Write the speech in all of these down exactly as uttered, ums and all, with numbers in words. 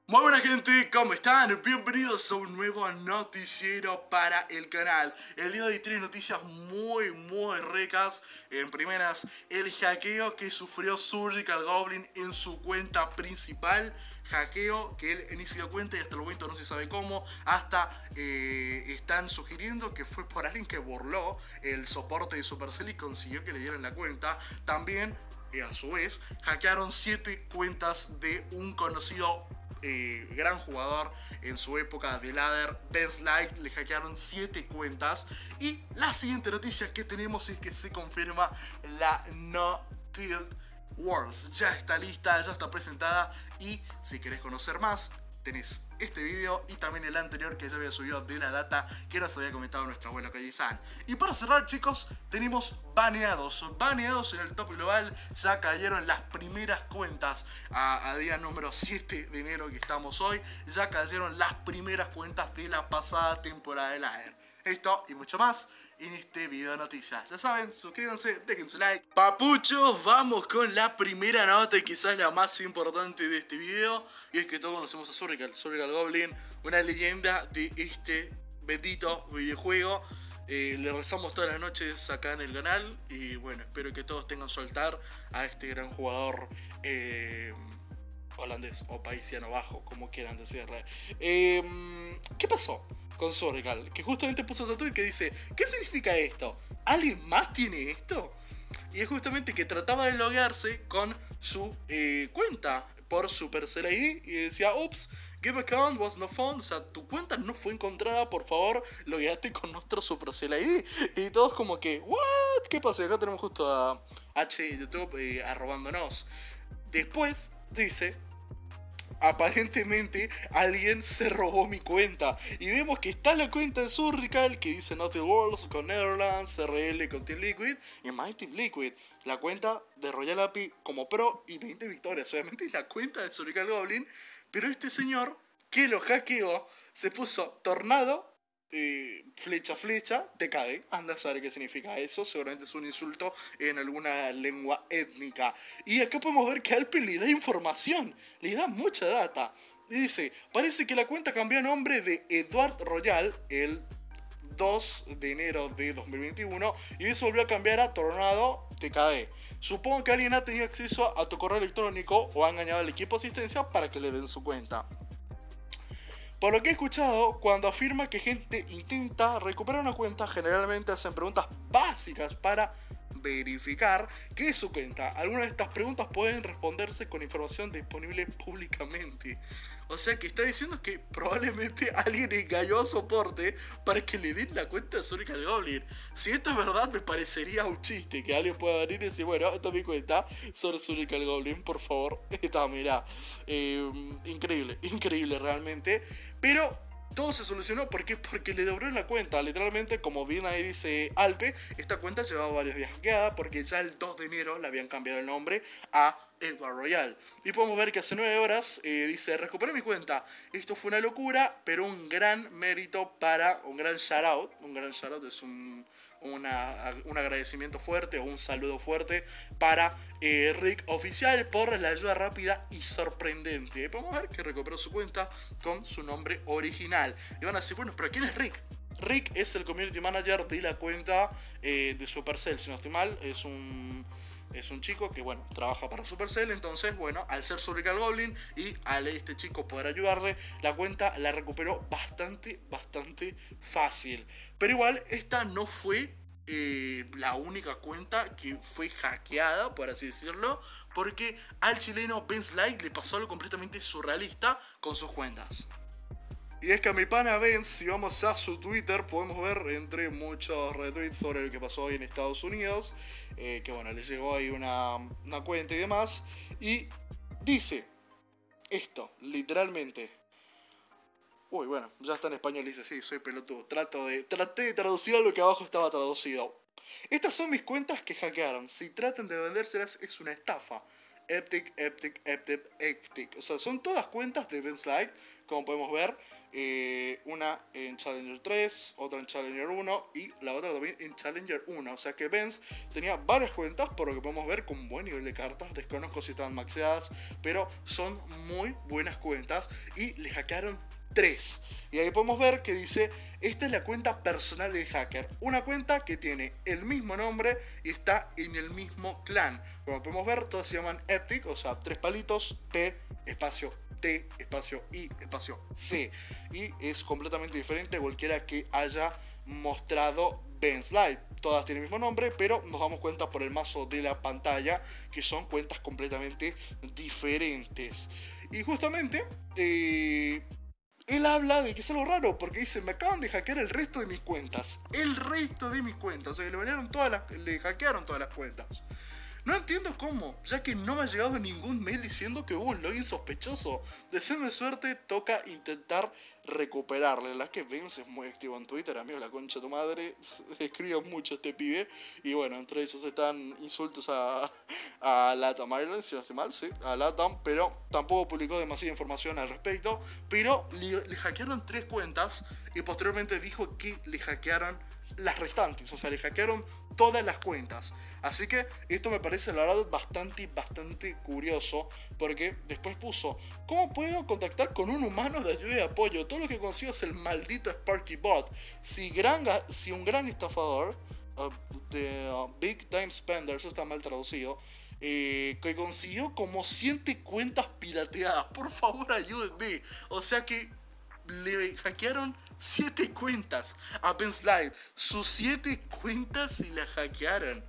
Muy buena gente, ¿cómo están? Bienvenidos a un nuevo noticiero para el canal. El día de hoy tiene noticias muy muy ricas. En primeras, el hackeo que sufrió Surgical Goblin en su cuenta principal. Hackeo que él inició cuenta y hasta el momento no se sabe cómo. Hasta eh, están sugiriendo que fue por alguien que burló el soporte de Supercell y consiguió que le dieran la cuenta. También, eh, a su vez, hackearon siete cuentas de un conocido Eh, gran jugador en su época de ladder, BenZlight. Le hackearon siete cuentas. Y la siguiente noticia que tenemos es que se confirma la No Tilt Worlds. Ya está lista, ya está presentada. Y si querés conocer más, tenés este video y también el anterior que ya había subido de la data que nos había comentado nuestro abuelo Kaji-san. Y para cerrar, chicos, tenemos baneados. Baneados en el top global. Ya cayeron las primeras cuentas a, a día número siete de enero que estamos hoy. Ya cayeron las primeras cuentas de la pasada temporada de ladder. Esto y mucho más en este video de noticias. Ya saben, suscríbanse, dejen su like. Papuchos, vamos con la primera nota y quizás la más importante de este video. Y es que todos conocemos a Surgical, Surgical Goblin, una leyenda de este bendito videojuego. Eh, le rezamos todas las noches acá en el canal. Y bueno, espero que todos tengan su altar a este gran jugador eh, holandés o paisiano bajo, como quieran decirle. Eh, ¿Qué pasó con Surgical? Que justamente puso otro tweet que dice: ¿qué significa esto? ¿Alguien más tiene esto? Y es justamente que trataba de loguearse con su eh, cuenta por Supercell I D y decía: ups, give account was not found. O sea, tu cuenta no fue encontrada, por favor, logueate con nuestro Supercell I D. Y todos como que, what? ¿Qué pasa? Y acá tenemos justo a H de YouTube eh, arrobándonos. Después dice: aparentemente alguien se robó mi cuenta. Y vemos que está la cuenta de Surgical que dice Not the Worlds con Netherlands, R L con Team Liquid y My Team Liquid. La cuenta de Royal A P I como pro y veinte victorias. Obviamente es la cuenta de Surgical Goblin. Pero este señor que lo hackeó se puso Tornado, Eh, flecha flecha, te cae. Anda a saber qué significa eso. Seguramente es un insulto en alguna lengua étnica. Y acá podemos ver que Alpe le da información, le da mucha data. Y dice: parece que la cuenta cambió nombre de Edward Royal el dos de enero de dos mil veintiuno y eso volvió a cambiar a Tornado T K D. Supongo que alguien ha tenido acceso a tu correo electrónico o ha engañado al equipo de asistencia para que le den su cuenta. Por lo que he escuchado, cuando afirma que gente intenta recuperar una cuenta, generalmente hacen preguntas básicas para verificar que es su cuenta. Algunas de estas preguntas pueden responderse con información disponible públicamente. O sea que está diciendo que probablemente alguien engañó a soporte para que le den la cuenta de Surgical Goblin. Si esto es verdad, me parecería un chiste que alguien pueda venir y decir: bueno, esta es mi cuenta sobre Surgical Goblin, por favor. Esta, mirá. Eh, increíble, increíble realmente. Pero todo se solucionó, ¿por qué? Porque le devolvieron la cuenta. Literalmente, como bien ahí dice Alpe, esta cuenta llevaba varios días hackeada porque ya el dos de enero le habían cambiado el nombre a Edward Royal. Y podemos ver que hace nueve horas eh, dice: recuperé mi cuenta. Esto fue una locura, pero un gran mérito para, un gran shoutout. Un gran shoutout es un, una, un agradecimiento fuerte o un saludo fuerte para eh, Rick Oficial por la ayuda rápida y sorprendente. Y podemos ver que recuperó su cuenta con su nombre original. Y van a decir: bueno, pero ¿quién es Rick? Rick es el community manager de la cuenta eh, de Supercell, si no estoy mal. Es un... Es un chico que, bueno, trabaja para Supercell. Entonces, bueno, al ser Surgical Goblin y al este chico poder ayudarle, la cuenta la recuperó bastante, bastante fácil. Pero igual, esta no fue eh, la única cuenta que fue hackeada, por así decirlo, porque al chileno BenZlight le pasó algo completamente surrealista con sus cuentas. Y es que a mi pana Benz, si vamos a su Twitter, podemos ver entre muchos retweets sobre lo que pasó hoy en Estados Unidos. Eh, que bueno, le llegó ahí una, una cuenta y demás. Y dice esto, literalmente. Uy, bueno, ya está en español, dice: sí, soy pelotudo. Trato de, traté de traducir lo que abajo estaba traducido. Estas son mis cuentas que hackearon. Si tratan de vendérselas, es una estafa. Eptic, Eptic, Eptic, Eptic. O sea, son todas cuentas de BenZlight, como podemos ver. Eh, una en Challenger tres, otra en Challenger uno y la otra también en Challenger uno. O sea que Benz tenía varias cuentas, por lo que podemos ver, con buen nivel de cartas. Desconozco si estaban maxeadas, pero son muy buenas cuentas y le hackearon tres. Y ahí podemos ver que dice: esta es la cuenta personal del hacker. Una cuenta que tiene el mismo nombre y está en el mismo clan. Como podemos ver, todos se llaman Epic, o sea, tres palitos, P, espacio T, espacio I, espacio C. Y es completamente diferente a cualquiera que haya mostrado Ben's Light. Todas tienen el mismo nombre, pero nos damos cuenta por el mazo de la pantalla que son cuentas completamente diferentes. Y justamente, eh, él habla de que es algo raro, porque dice: me acaban de hackear el resto de mis cuentas. El resto de mis cuentas. O sea, que le, banearon todas las, le hackearon todas las cuentas. No entiendo cómo, ya que no me ha llegado ningún mail diciendo que hubo un login sospechoso. Deseame suerte, toca intentar recuperarle. La que Vince es muy activo en Twitter, amigo, la concha de tu madre. Escribe mucho este pibe. Y bueno, entre ellos están insultos a, a Latam Airlines, si no hace mal, sí, a Latam. Pero tampoco publicó demasiada información al respecto. Pero le, le hackearon tres cuentas y posteriormente dijo que le hackearon las restantes. O sea, le hackearon todas las cuentas. Así que esto me parece la verdad bastante, bastante curioso, porque después puso: ¿cómo puedo contactar con un humano de ayuda y apoyo? Todo lo que consigo es el maldito Sparky Bot. Si, gran, si un gran estafador, uh, de uh, Big Time Spender, eso está mal traducido, eh, que consiguió como cien cuentas pirateadas, por favor ayúdenme. O sea que le hackearon siete cuentas a Ben's Light. Sus siete cuentas y la hackearon.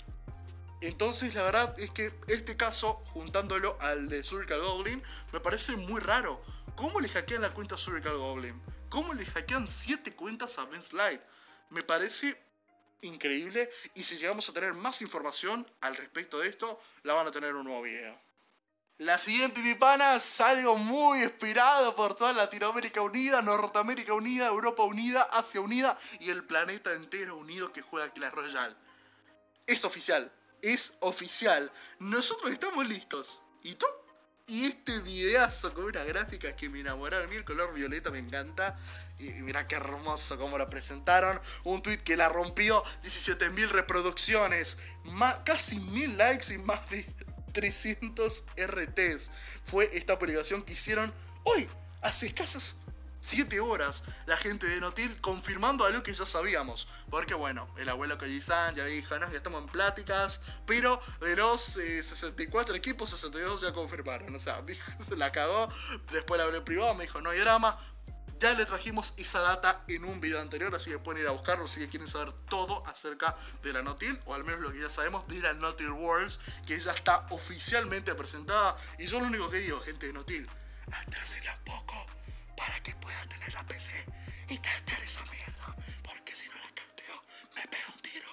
Entonces la verdad es que este caso, juntándolo al de Surgical Goblin, me parece muy raro. ¿Cómo le hackean la cuenta a Surgical Goblin? ¿Cómo le hackean siete cuentas a Ben's Light? Me parece increíble, y si llegamos a tener más información al respecto de esto, la van a tener en un nuevo video. La siguiente, mi pana, es algo muy esperado por toda Latinoamérica unida, Norteamérica unida, Europa unida, Asia unida y el planeta entero unido que juega Clash Royale. Es oficial, es oficial. Nosotros estamos listos. ¿Y tú? Y este videazo con una gráfica que me enamoraron. A mí el color violeta me encanta. Y mira qué hermoso como la presentaron. Un tweet que la rompió, diecisiete mil reproducciones, más, casi mil likes y más de trescientos R Ts. Fue esta publicación que hicieron hoy, hace escasas siete horas, la gente de Notil, confirmando algo que ya sabíamos. Porque bueno, el abuelo Koji-san ya dijo: no, ya estamos en pláticas, pero de los eh, sesenta y cuatro equipos, sesenta y dos ya confirmaron. O sea, dijo, se la cagó. Después la hablé en privado, me dijo: no hay drama. Ya le trajimos esa data en un video anterior, así que pueden ir a buscarlo si quieren saber todo acerca de la Notil, o al menos lo que ya sabemos de la Notil Worlds, que ya está oficialmente presentada. Y yo lo único que digo, gente de Notil: atrásela poco para que pueda tener la P C y testar esa mierda, porque si no la casteo me pega un tiro.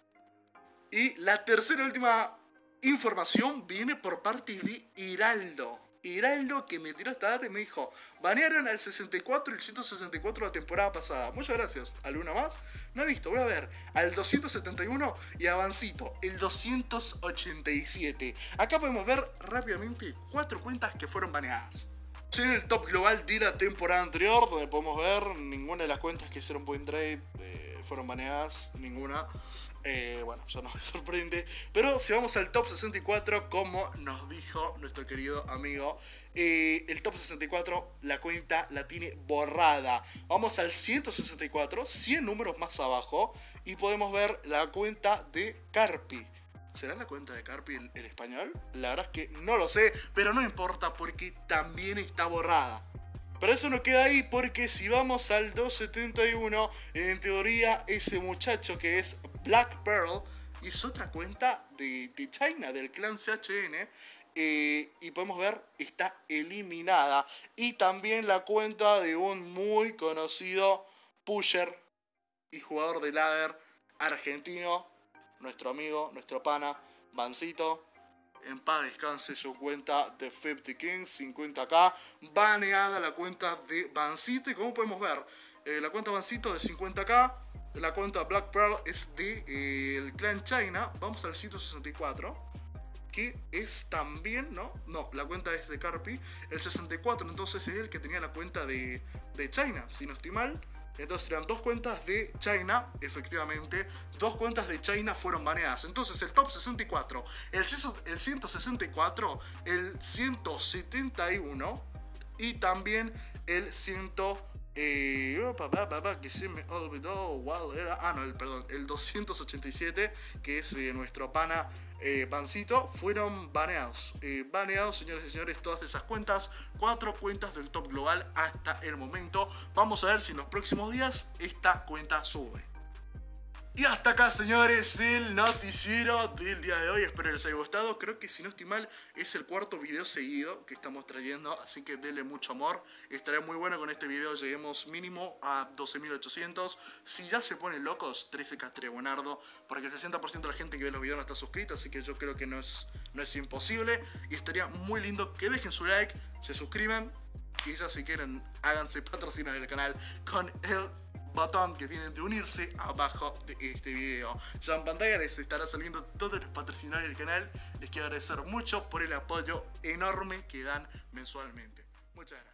Y la tercera y última información viene por parte de Hiraldo. Hiraldo, que me tiró esta data y me dijo: banearon al sesenta y cuatro y el ciento sesenta y cuatro la temporada pasada. Muchas gracias. ¿Alguna más? No he visto, voy a ver. Al doscientos setenta y uno y a Vancito, el doscientos ochenta y siete. Acá podemos ver rápidamente cuatro cuentas que fueron baneadas. En el top global de la temporada anterior, donde podemos ver ninguna de las cuentas que hicieron point trade eh, fueron baneadas, ninguna. Eh, bueno, ya no me sorprende. Pero si vamos al top sesenta y cuatro, como nos dijo nuestro querido amigo, eh, el top sesenta y cuatro, la cuenta la tiene borrada. Vamos al ciento sesenta y cuatro, cien números más abajo, y podemos ver la cuenta de Carpi. ¿Será la cuenta de Carpi el, el español? La verdad es que no lo sé, pero no importa porque también está borrada. Pero eso no queda ahí, porque si vamos al doscientos setenta y uno, en teoría ese muchacho que es Black Pearl es otra cuenta de, de China, del clan C H N, eh, y podemos ver, está eliminada. Y también la cuenta de un muy conocido pusher y jugador de ladder argentino, nuestro amigo, nuestro pana, Vancito. En paz descanse su cuenta de cincuenta Kings, cincuenta K, baneada la cuenta de Vancito. Y como podemos ver, eh, la cuenta Vancito de cincuenta K, la cuenta Black Pearl es de eh, el clan China. Vamos al ciento sesenta y cuatro. que es también, ¿no? No, la cuenta es de Carpi. El sesenta y cuatro, entonces es el que tenía la cuenta de, de China, si no estoy mal. Entonces eran dos cuentas de China, efectivamente, dos cuentas de China fueron baneadas. Entonces el top sesenta y cuatro, el, el ciento sesenta y cuatro, el ciento setenta y uno y también el cien... Eh, oh, papá, papá, que se me olvidó, wow, era, ah no, el, perdón, el doscientos ochenta y siete, que es eh, nuestro pana eh, Pancito, fueron baneados, eh, baneados, señores y señores, todas esas cuentas, cuatro cuentas del top global hasta el momento. Vamos a ver si en los próximos días esta cuenta sube. Y hasta acá, señores, el noticiero del día de hoy. Espero les haya gustado. Creo que, si no estoy mal, es el cuarto video seguido que estamos trayendo, así que denle mucho amor. Estará muy bueno con este video. Lleguemos mínimo a doce mil ochocientos. Si ya se ponen locos, trece K estaría buenardo, porque el sesenta por ciento de la gente que ve los videos no está suscrita, así que yo creo que no es, no es imposible. Y estaría muy lindo que dejen su like, se suscriban y ya, si quieren, háganse patrocinar el canal con el botón que tienen de unirse abajo de este video. Ya en pantalla les estará saliendo todos los patrocinadores del canal. Les quiero agradecer mucho por el apoyo enorme que dan mensualmente. Muchas gracias.